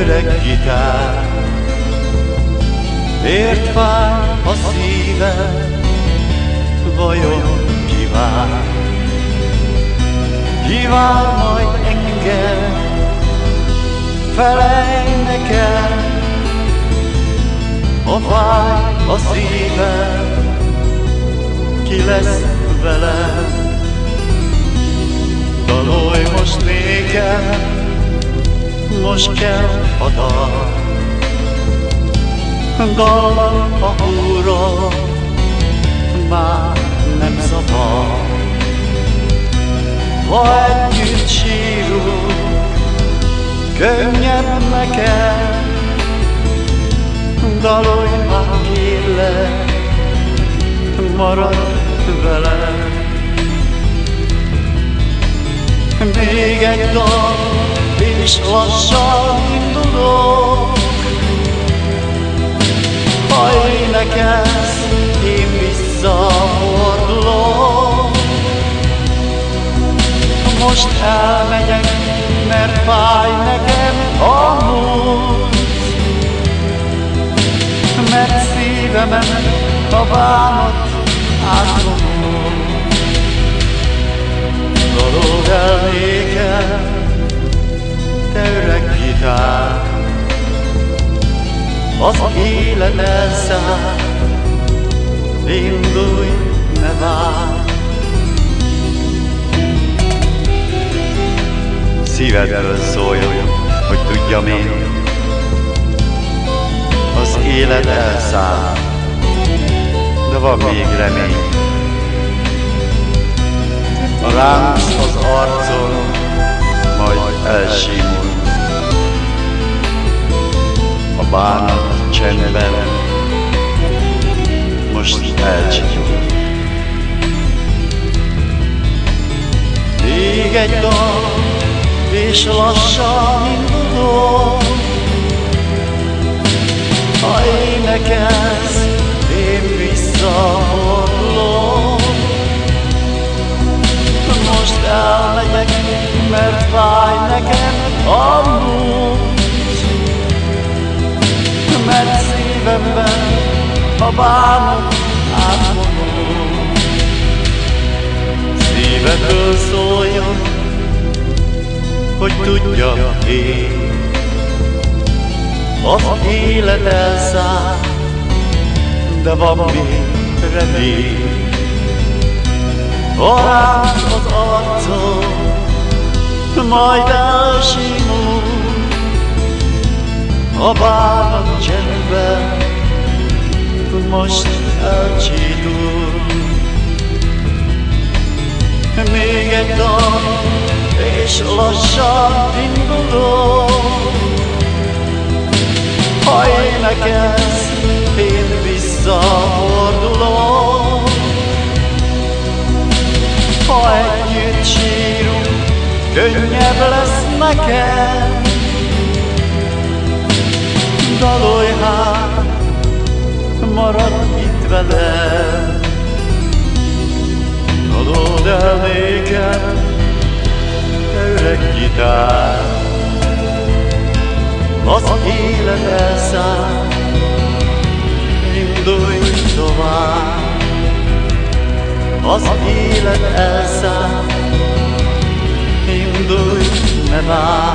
öreg gitár. Miért fáj a szíved, vajon ki vár? Ki vár majd engem, felejj nekem, ha fáj a szíved, ki lesz velem? Dalolj most nékem, most kell a dal, dal a húról, már nem zavar. Ha együtt sírunk, könnyebb nekem, dalolj már kérlek, maradj velem. Még egy dal, és lassan indulok. Ha énekelsz, én visszafordulok. Most elmegyek, mert fáj nekem a múlt, mert szívemen a bánat átvonul. Dalold el nékem, te öreg gitár, az élet elszáll, indulj, ne várj. Szívedből szóljon, hogy tudjam én, az élet elszáll, de van még remény. A ránc az arcon, majd elsimul, a bánat csendben most elcsityul. Még egy dal, és lassan indulok. Ha énekelsz, én visszafordulok. Most elmegyek, mert fáj nekem a múlt, mert szívemben a bánat átvonul. Szívedből szóljon, hogy tudjam én, az élet elszáll, de van még remény. Ha ránc az arcom, majd elsimul, a bánat csendben most elcsítul. Még egy dal, és lassan indulok. Ha énekelsz, én visszafordulok. Ha együtt sírunk, könnyebb lesz nekem. Dalolj hát, maradj itt velem. Dalold el nékem, te öreg gitár, az élet elszáll, indulj tovább. Az élet elszáll, indulj, ne várj.